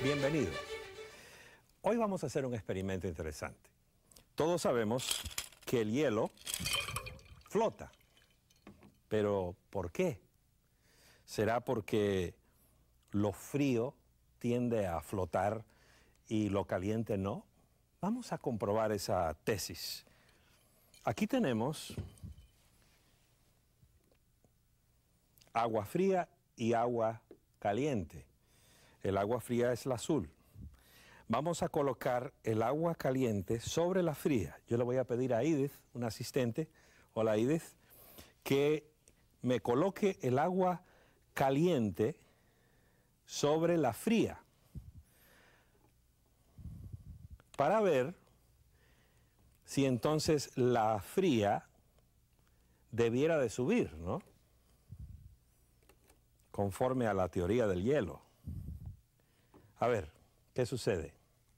Bienvenido. Hoy vamos a hacer un experimento interesante. Todos sabemos que el hielo flota. ¿Pero por qué? ¿Será porque lo frío tiende a flotar y lo caliente no? Vamos a comprobar esa tesis. Aquí tenemos agua fría y agua caliente. El agua fría es la azul. Vamos a colocar el agua caliente sobre la fría. Yo le voy a pedir a Edith, un asistente, hola Edith, que me coloque el agua caliente sobre la fría para ver si entonces la fría debiera de subir, ¿no? Conforme a la teoría del hielo. A ver, ¿qué sucede?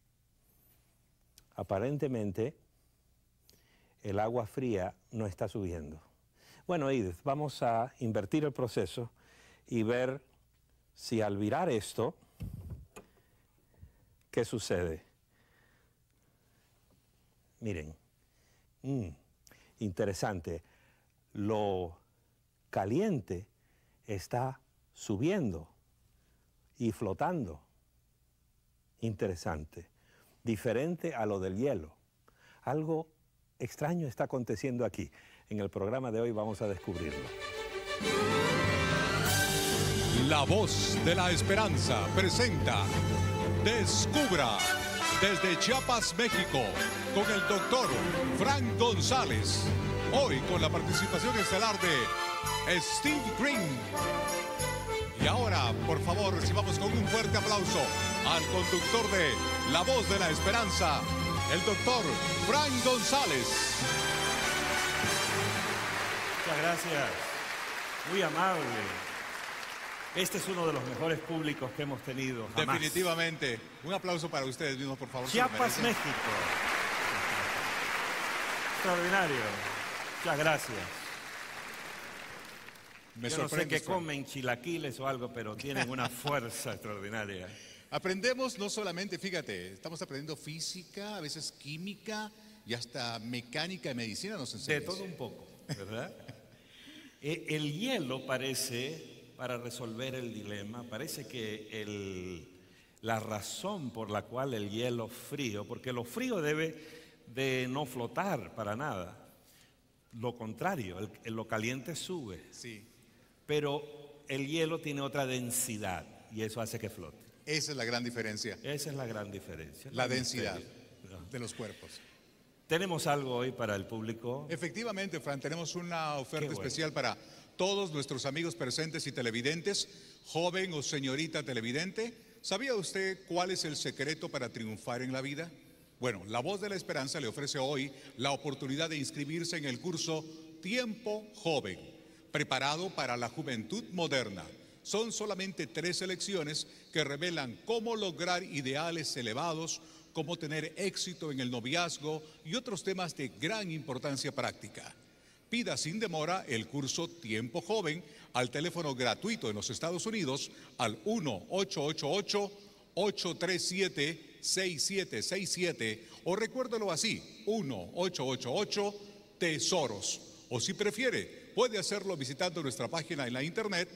Aparentemente, el agua fría no está subiendo. Bueno, Edith, vamos a invertir el proceso y ver si al virar esto, ¿qué sucede? Miren, interesante, lo caliente está subiendo y flotando. Interesante, diferente a lo del hielo. Algo extraño está aconteciendo aquí. En el programa de hoy vamos a descubrirlo. La Voz de la Esperanza presenta Descubra desde Chiapas, México, con el doctor Frank González. Hoy con la participación estelar de Steve Green. Y ahora, por favor, recibamos con un fuerte aplauso al conductor de La Voz de la Esperanza, el doctor Frank González. Muchas gracias, muy amable. Este es uno de los mejores públicos que hemos tenido jamás. Definitivamente. Un aplauso para ustedes mismos, por favor. Chiapas, México. Extraordinario. Muchas gracias. Yo no sé qué comen, chilaquiles o algo, pero tienen una fuerza extraordinaria. Aprendemos no solamente, fíjate, estamos aprendiendo física, a veces química y hasta mecánica y medicina nos enseñan. De todo un poco, ¿verdad? El hielo parece, para resolver el dilema, parece que la razón por la cual el hielo frío, porque lo frío debe de no flotar para nada, lo contrario, lo caliente sube. Sí. Pero el hielo tiene otra densidad y eso hace que flote. Esa es la gran diferencia. Esa es la gran diferencia. La densidad de los cuerpos. ¿Tenemos algo hoy para el público? Efectivamente, Fran, tenemos una oferta especial para todos nuestros amigos presentes y televidentes, joven o señorita televidente. ¿Sabía usted cuál es el secreto para triunfar en la vida? Bueno, La Voz de la Esperanza le ofrece hoy la oportunidad de inscribirse en el curso Tiempo Joven, preparado para la juventud moderna. Son solamente 3 lecciones que revelan cómo lograr ideales elevados, cómo tener éxito en el noviazgo y otros temas de gran importancia práctica. Pida sin demora el curso Tiempo Joven al teléfono gratuito en los Estados Unidos al 1-888-837-6767 o recuérdelo así, 1-888-TESOROS. O si prefiere, puede hacerlo visitando nuestra página en la internet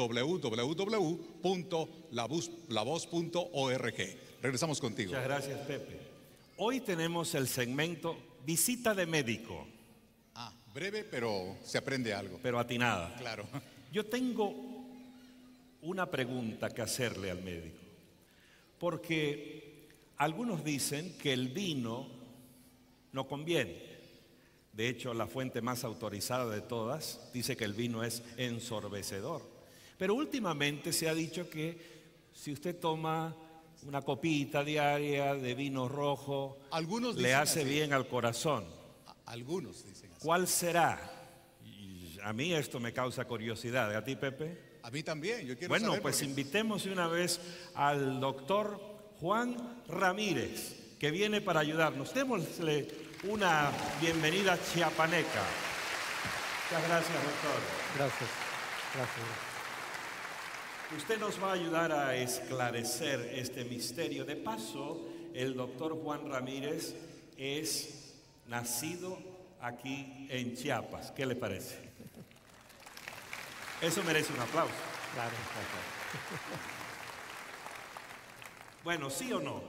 www.lavoz.org. Regresamos contigo. Muchas gracias, Pepe. Hoy tenemos el segmento Visita de Médico. Breve, pero se aprende algo. Pero atinada. Claro. Yo tengo una pregunta que hacerle al médico. Porque algunos dicen que el vino no conviene. De hecho, la fuente más autorizada de todas dice que el vino es ensorbecedor. Pero últimamente se ha dicho que si usted toma una copita diaria de vino rojo, le hace bien al corazón. Algunos dicen así. ¿Cuál será? Y a mí esto me causa curiosidad. ¿A ti, Pepe? A mí también. Yo quiero bueno, saber pues invitemos de una vez al doctor Juan Ramírez, que viene para ayudarnos. Démosle una bienvenida chiapaneca. Muchas gracias, doctor. Gracias. Gracias. Usted nos va a ayudar a esclarecer este misterio. De paso, el doctor Juan Ramírez es nacido aquí en Chiapas. ¿Qué le parece? Eso merece un aplauso. Claro. Bueno, ¿sí o no?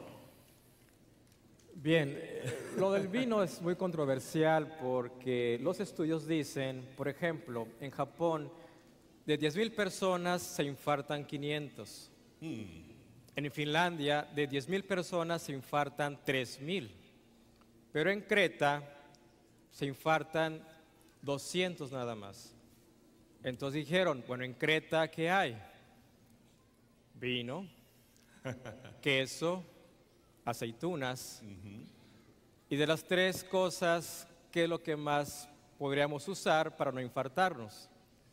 Bien, lo del vino es muy controversial porque los estudios dicen, por ejemplo, en Japón, de 10,000 personas se infartan 500. En Finlandia, de 10,000 personas se infartan 3,000. Pero en Creta se infartan 200 nada más. Entonces dijeron, bueno, en Creta, ¿qué hay? Vino, queso, aceitunas. Y de las tres cosas, ¿qué es lo que más podríamos usar para no infartarnos?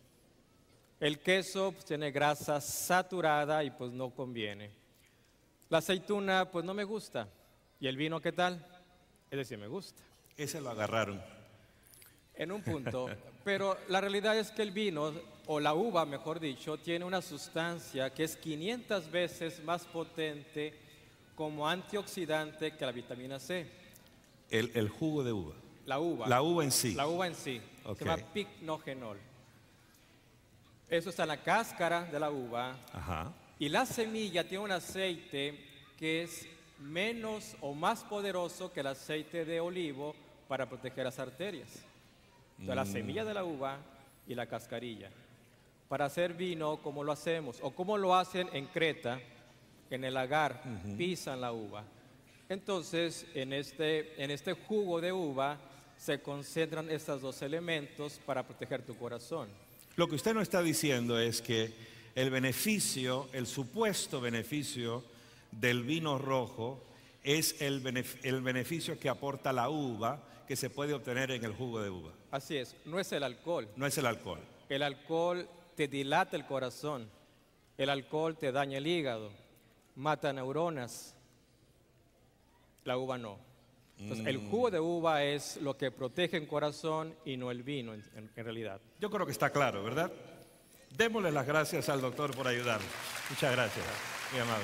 El queso pues, tiene grasa saturada y pues no conviene. La aceituna pues no me gusta. ¿Y el vino qué tal? Es decir, me gusta. Ese lo agarraron. En un punto. Pero la realidad es que el vino, o la uva mejor dicho, tiene una sustancia que es 500 veces más potente como antioxidante que la vitamina C. El jugo de uva. La uva. La uva en sí. La uva en sí. Okay. Se llama picnogenol. Eso está en la cáscara de la uva. Ajá. Y la semilla tiene un aceite que es menos o más poderoso que el aceite de olivo para proteger las arterias. Entonces, la semilla de la uva y la cascarilla. Para hacer vino, ¿cómo lo hacemos? O cómo lo hacen en Creta, en el lagar, pisan la uva. Entonces, en este jugo de uva se concentran estos dos elementos para proteger tu corazón. Lo que usted no está diciendo es que el beneficio, el supuesto beneficio del vino rojo es el beneficio que aporta la uva que se puede obtener en el jugo de uva. Así es, no es el alcohol. No es el alcohol. El alcohol te dilata el corazón. El alcohol te daña el hígado, mata neuronas. La uva no. Entonces, el jugo de uva es lo que protege el corazón y no el vino, en realidad. Yo creo que está claro, ¿verdad? Démosle las gracias al doctor por ayudarnos. Muchas gracias. Muy amable.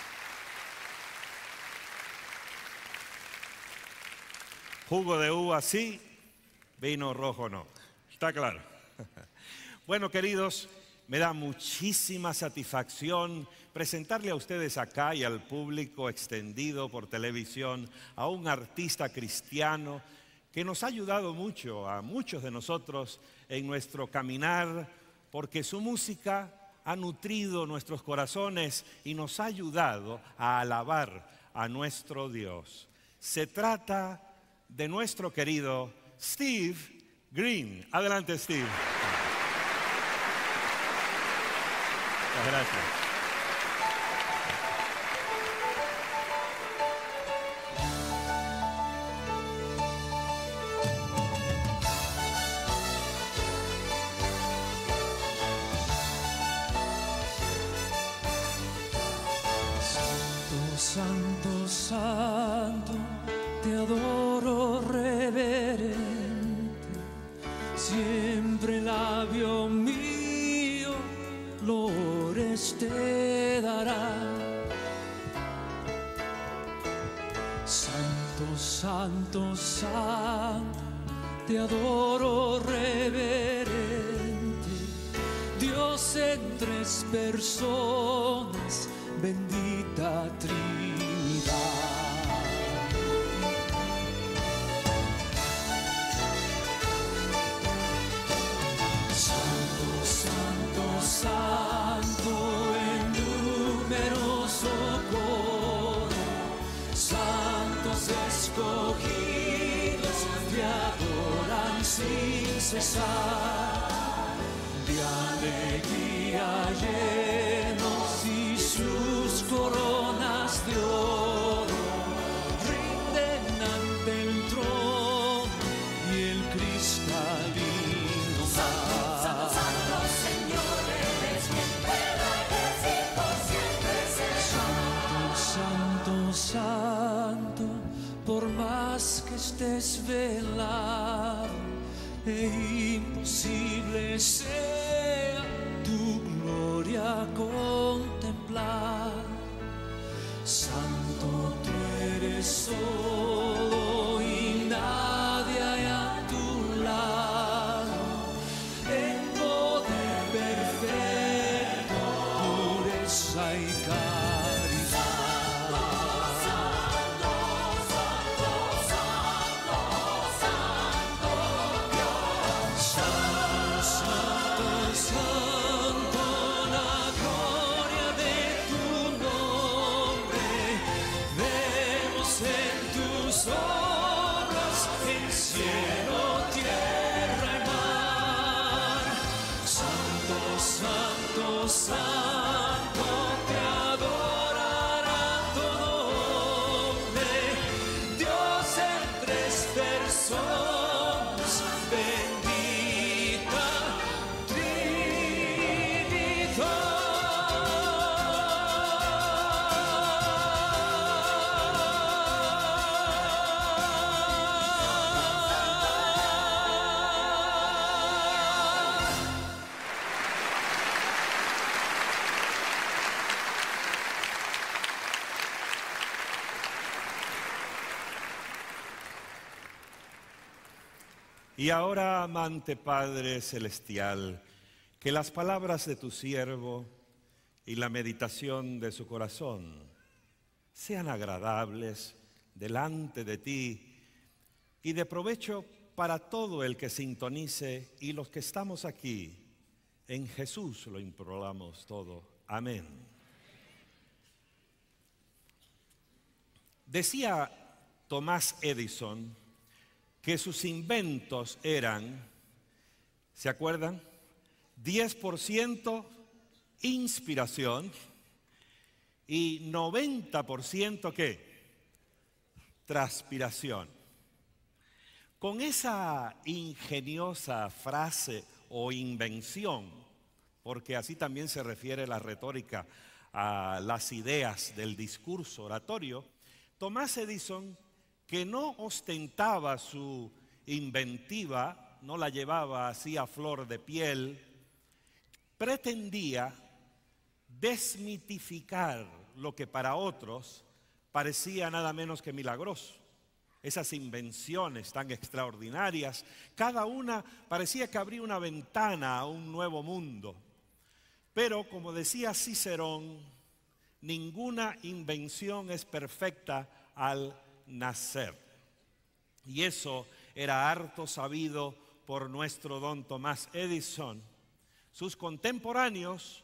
Jugo de uva sí, vino rojo no. Está claro. Bueno, queridos, me da muchísima satisfacción presentarle a ustedes acá y al público extendido por televisión a un artista cristiano que nos ha ayudado mucho a muchos de nosotros en nuestro caminar, porque su música ha nutrido nuestros corazones y nos ha ayudado a alabar a nuestro Dios. Se trata de nuestro querido Steve Green. Adelante, Steve. Muchas gracias. Santo, santo, te adoro reverente, siempre labio mío, lores te dará. Santo, santo, santo, te adoro reverente, Dios en tres personas, bendita Trinidad. Santo, santo, santo, en numeroso coro, santos escogidos te adoran sin cesar, de alegría llenos y sus coronas de oro rinden ante el trono y el cristalino mar. Santo, santo, Señor, eres quien pueda ejército siempre ser. Santo, santo, por más que estés velado e imposible sea tu gloria con santo, te adorará todo hombre. Dios en tres personas, bendita Y ahora, amante Padre Celestial, que las palabras de tu siervo y la meditación de su corazón sean agradables delante de ti y de provecho para todo el que sintonice y los que estamos aquí. En Jesús lo imploramos todo. Amén. Decía Thomas Edison que sus inventos eran, ¿se acuerdan? 10% inspiración y 90% ¿qué? Transpiración. Con esa ingeniosa frase o invención, porque así también se refiere la retórica a las ideas del discurso oratorio, Thomas Edison, que no ostentaba su inventiva, no la llevaba así a flor de piel, pretendía desmitificar lo que para otros parecía nada menos que milagroso. Esas invenciones tan extraordinarias, cada una parecía que abría una ventana a un nuevo mundo. Pero, como decía Cicerón, ninguna invención es perfecta al nacer. Y eso era harto sabido por nuestro don Thomas Edison. Sus contemporáneos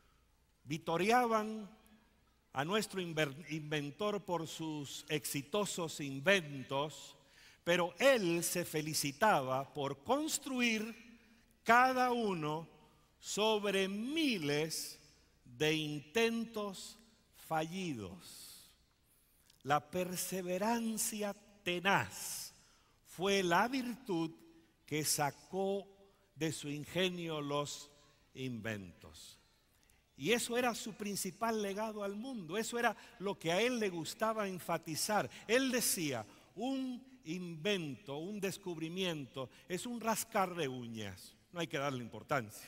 vitoreaban a nuestro inventor por sus exitosos inventos, pero él se felicitaba por construir cada uno sobre miles de intentos fallidos. La perseverancia tenaz fue la virtud que sacó de su ingenio los inventos. Y eso era su principal legado al mundo, eso era lo que a él le gustaba enfatizar. Él decía, un invento, un descubrimiento, es un rascar de uñas, no hay que darle importancia.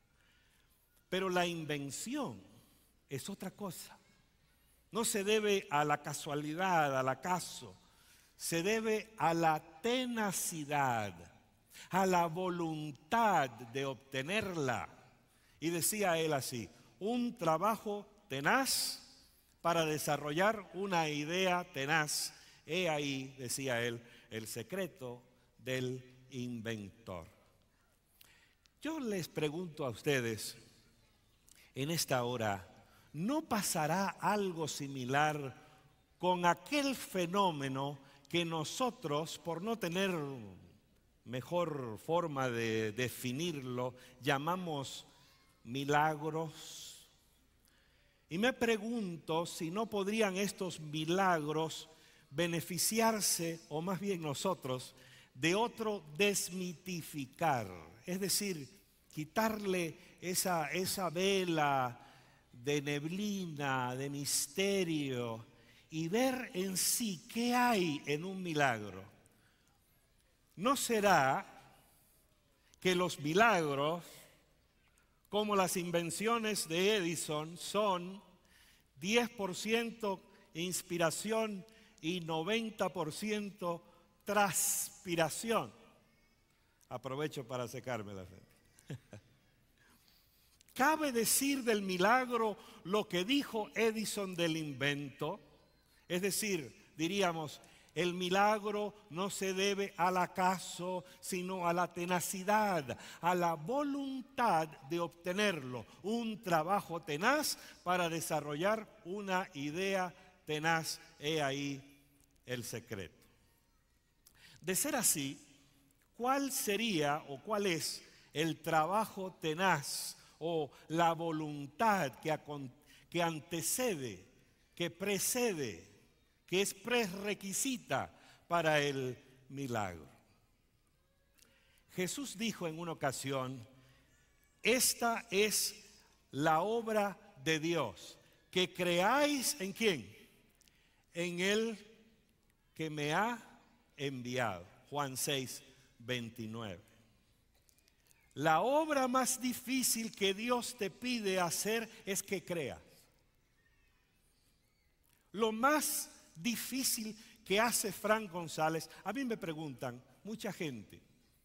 Pero la invención es otra cosa. No se debe a la casualidad, al acaso, se debe a la tenacidad, a la voluntad de obtenerla. Y decía él así, un trabajo tenaz para desarrollar una idea tenaz. He ahí, decía él, el secreto del inventor. Yo les pregunto a ustedes en esta hora, ¿no pasará algo similar con aquel fenómeno que nosotros, por no tener mejor forma de definirlo, llamamos milagros? Y me pregunto si no podrían estos milagros beneficiarse, o más bien nosotros, de otro desmitificar, es decir, quitarle esa vela de neblina, de misterio, y ver en sí qué hay en un milagro. ¿No será que los milagros, como las invenciones de Edison, son 10% inspiración y 90% transpiración? Aprovecho para secarme la frente. ¿Cabe decir del milagro lo que dijo Edison del invento? Es decir, diríamos, el milagro no se debe al acaso, sino a la tenacidad, a la voluntad de obtenerlo. Un trabajo tenaz para desarrollar una idea tenaz. He ahí el secreto. De ser así, ¿cuál sería o cuál es el trabajo tenaz o la voluntad que antecede, que precede, que es prerequisita para el milagro. Jesús dijo en una ocasión: esta es la obra de Dios, que creáis ¿en quién? En el que me ha enviado. Juan 6, 29. La obra más difícil que Dios te pide hacer es que creas. Lo más difícil que hace Frank González, a mí me preguntan, mucha gente: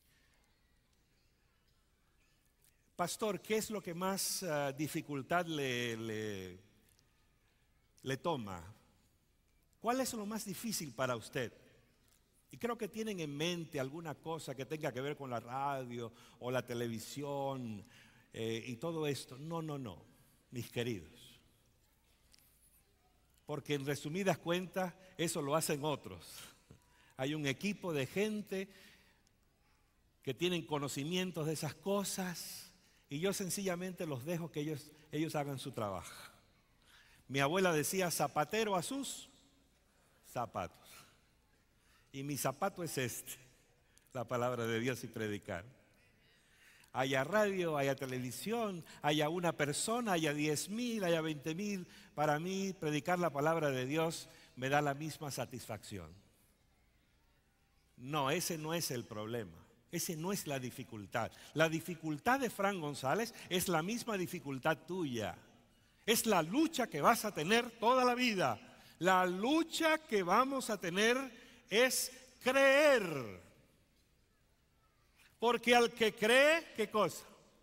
pastor, ¿qué es lo que más dificultad le toma? ¿Cuál es lo más difícil para usted? Y creo que tienen en mente alguna cosa que tenga que ver con la radio o la televisión y todo esto. No, mis queridos. Porque en resumidas cuentas, eso lo hacen otros. Hay un equipo de gente que tienen conocimientos de esas cosas y yo sencillamente los dejo que ellos hagan su trabajo. Mi abuela decía: zapatero a sus zapatos. Y mi zapato es la palabra de Dios y predicar. Haya radio, haya televisión, haya una persona, haya 10,000, haya 20,000. Para mí, predicar la palabra de Dios me da la misma satisfacción. No, ese no es el problema. Ese no es la dificultad. La dificultad de Frank González es la misma dificultad tuya. Es la lucha que vas a tener toda la vida. La lucha que vamos a tener es creer. Porque al que cree, ¿qué cosa?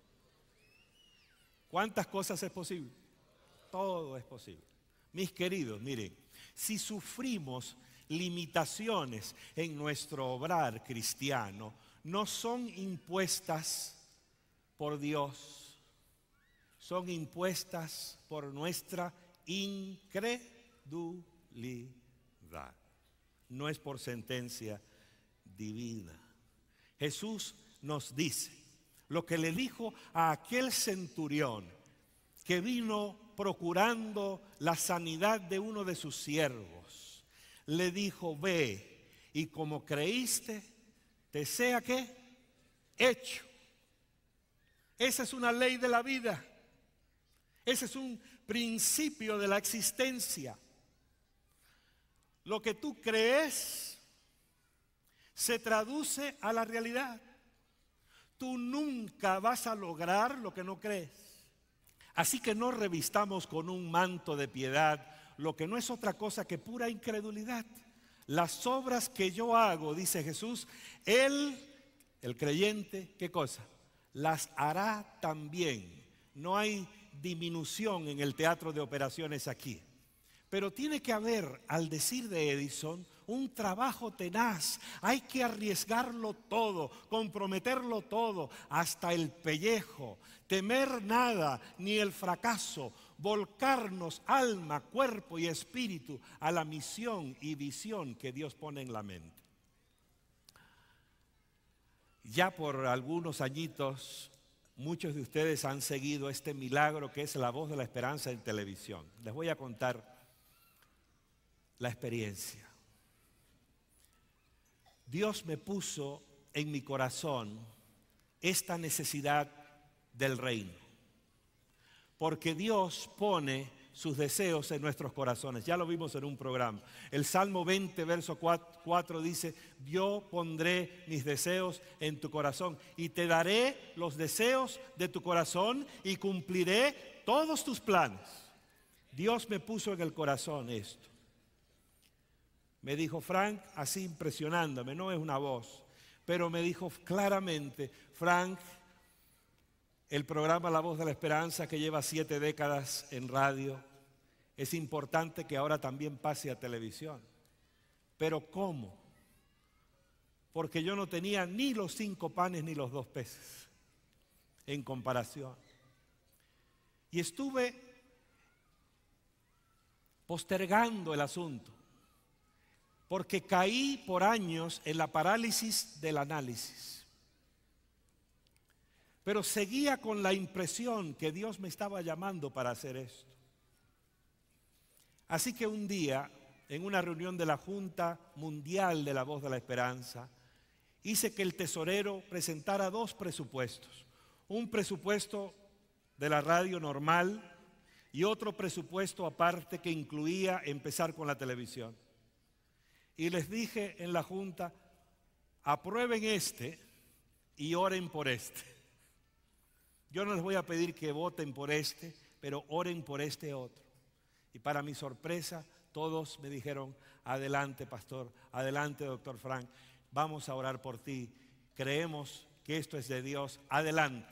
¿Cuántas cosas es posible? Todo es posible. Mis queridos, miren, si sufrimos limitaciones en nuestro obrar cristiano, no son impuestas por Dios, son impuestas por nuestra incredulidad. No es por sentencia divina. Jesús nos dice lo que le dijo a aquel centurión que vino procurando la sanidad de uno de sus siervos. Le dijo: ve y como creíste, te sea ¿qué? Hecho. Esa es una ley de la vida. Ese es un principio de la existencia. Lo que tú crees se traduce a la realidad. Tú nunca vas a lograr lo que no crees. Así que no revistamos con un manto de piedad lo que no es otra cosa que pura incredulidad. Las obras que yo hago, dice Jesús, Él, el creyente, ¿qué cosa? Las hará también. No hay disminución en el teatro de operaciones aquí. Pero tiene que haber, al decir de Edison, un trabajo tenaz. Hay que arriesgarlo todo, comprometerlo todo, hasta el pellejo, temer nada, ni el fracaso, volcarnos alma, cuerpo y espíritu a la misión y visión que Dios pone en la mente. Ya por algunos añitos, muchos de ustedes han seguido este milagro que es La Voz de la Esperanza en televisión. Les voy a contar la experiencia. Dios me puso en mi corazón esta necesidad del reino, porque Dios pone sus deseos en nuestros corazones. Ya lo vimos en un programa. El Salmo 20, verso 4 dice: yo pondré mis deseos en tu corazón y te daré los deseos de tu corazón y cumpliré todos tus planes. Dios me puso en el corazón esto. Me dijo: Frank, así impresionándome, no es una voz, pero me dijo claramente: Frank, el programa La Voz de la Esperanza, que lleva 7 décadas en radio, es importante que ahora también pase a televisión. ¿Pero cómo? Porque yo no tenía ni los 5 panes ni los 2 peces en comparación. Y estuve postergando el asunto, porque caí por años en la parálisis del análisis. Pero seguía con la impresión que Dios me estaba llamando para hacer esto. Así que un día, en una reunión de la Junta Mundial de la Voz de la Esperanza, hice que el tesorero presentara 2 presupuestos. Un presupuesto de la radio normal y otro presupuesto aparte que incluía empezar con la televisión. Y les dije en la Junta, aprueben este y oren por este. Yo no les voy a pedir que voten por este, pero oren por este otro. Y para mi sorpresa, todos me dijeron, adelante pastor, adelante doctor Frank, vamos a orar por ti, creemos que esto es de Dios, adelante.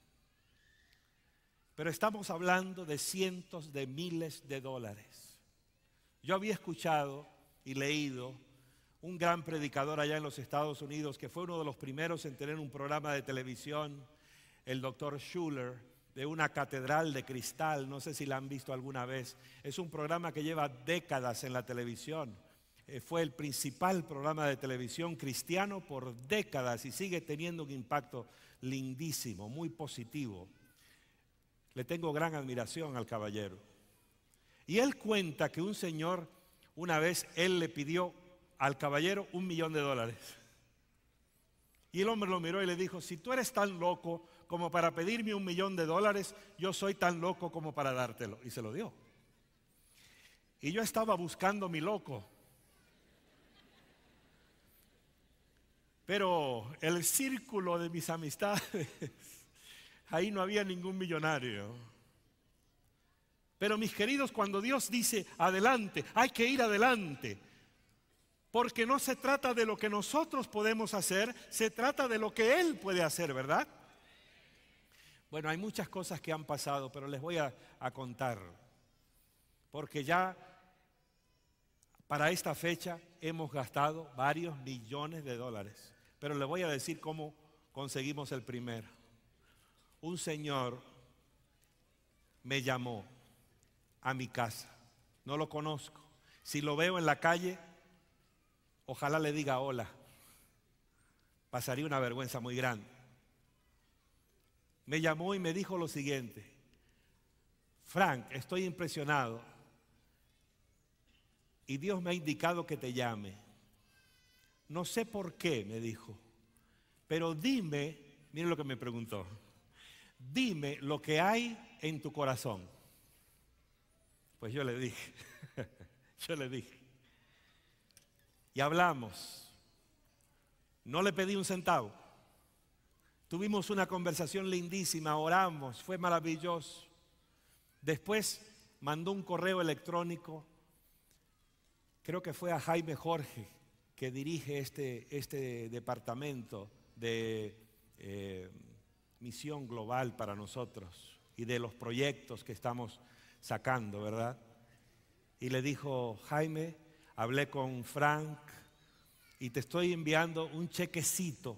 Pero estamos hablando de cientos de miles de dólares. Yo había escuchado y leído un gran predicador allá en los Estados Unidos, que fue uno de los primeros en tener un programa de televisión, el doctor Schuller, de una catedral de cristal, no sé si la han visto alguna vez. Es un programa que lleva décadas en la televisión. Fue el principal programa de televisión cristiano por décadas y sigue teniendo un impacto lindísimo, muy positivo. Le tengo gran admiración al caballero. Y él cuenta que un señor, una vez él le pidió al caballero $1 millón. Y el hombre lo miró y le dijo, si tú eres tan loco como para pedirme $1 millón, yo soy tan loco como para dártelo. Y se lo dio. Y yo estaba buscando mi loco. Pero el círculo de mis amistades, ahí no había ningún millonario. Pero mis queridos, cuando Dios dice adelante, hay que ir adelante. Porque no se trata de lo que nosotros podemos hacer, se trata de lo que Él puede hacer, ¿verdad? Bueno, hay muchas cosas que han pasado, pero les voy a contar. Porque ya para esta fecha hemos gastado varios millones de dólares. Pero les voy a decir cómo conseguimos el primero. Un señor me llamó a mi casa. No lo conozco. Si lo veo en la calle, ojalá le diga hola. Pasaría una vergüenza muy grande. Me llamó y me dijo lo siguiente: Frank, estoy impresionado y Dios me ha indicado que te llame. No sé por qué, me dijo, pero dime, miren lo que me preguntó, dime lo que hay en tu corazón. Pues yo le dije, y hablamos. No le pedí un centavo. Tuvimos una conversación lindísima, oramos, fue maravilloso. Después mandó un correo electrónico, creo que fue a Jaime Jorge, que dirige este departamento de misión global para nosotros y de los proyectos que estamos sacando, ¿verdad? Y le dijo, Jaime, hablé con Frank y te estoy enviando un chequecito,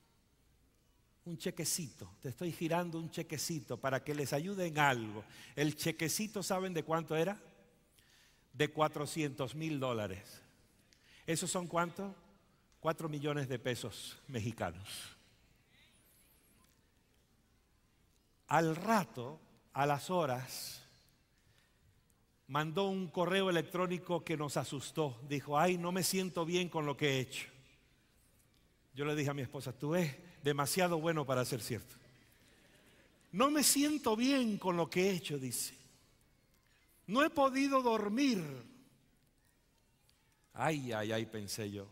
te estoy girando un chequecito para que les ayude en algo. El chequecito, ¿saben de cuánto era? De $400,000. ¿Esos son cuánto? 4 millones de pesos mexicanos. Al rato, a las horas, mandó un correo electrónico que nos asustó. Dijo, ay, no me siento bien con lo que he hecho. Yo le dije a mi esposa, tú eres demasiado bueno para ser cierto. No me siento bien con lo que he hecho, dice. No he podido dormir. Ay, pensé yo.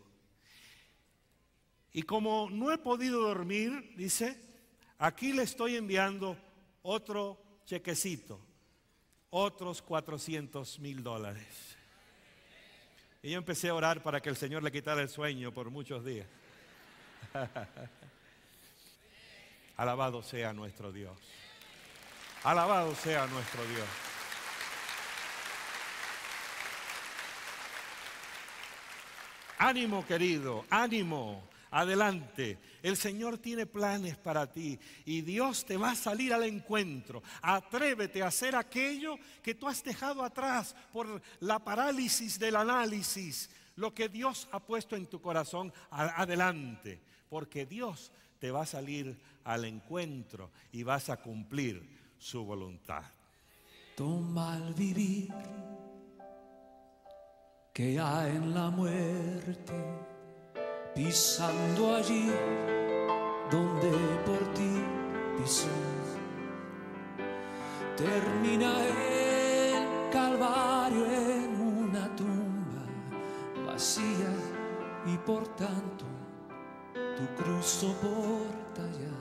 Y como no he podido dormir, dice, aquí le estoy enviando otro chequecito, otros $400,000. Y yo empecé a orar para que el Señor le quitara el sueño por muchos días. Alabado sea nuestro Dios. Alabado sea nuestro Dios. Ánimo, querido, ánimo, adelante. El Señor tiene planes para ti y Dios te va a salir al encuentro. Atrévete a hacer aquello que tú has dejado atrás por la parálisis del análisis. Lo que Dios ha puesto en tu corazón, adelante, porque Dios te va a salir al encuentro y vas a cumplir su voluntad. Toma el vivir que hay en la muerte, pisando allí donde por ti pisó. Termina el Calvario en una tumba vacía y por tanto tu cruz soporta ya.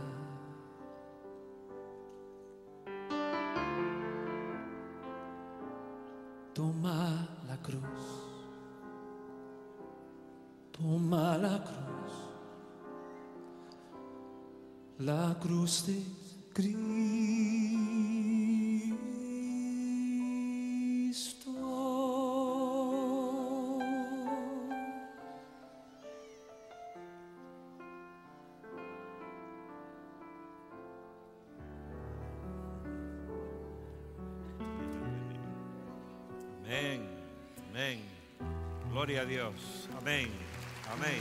Toma la cruz, toma la cruz de Cristo. Amén, amén. Gloria a Dios. Amén, amén.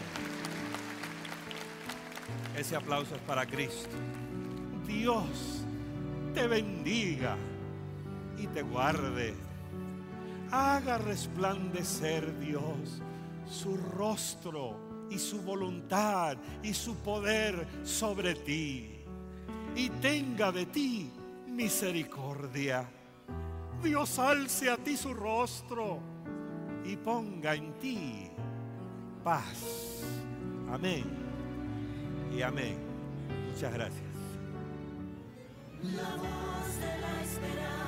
Ese aplauso es para Cristo. Dios te bendiga y te guarde. Haga resplandecer Dios su rostro y su voluntad y su poder sobre ti. Y tenga de ti misericordia. Dios alce a ti su rostro y ponga en ti paz. Amén y amén. Muchas gracias. La voz de la esperanza.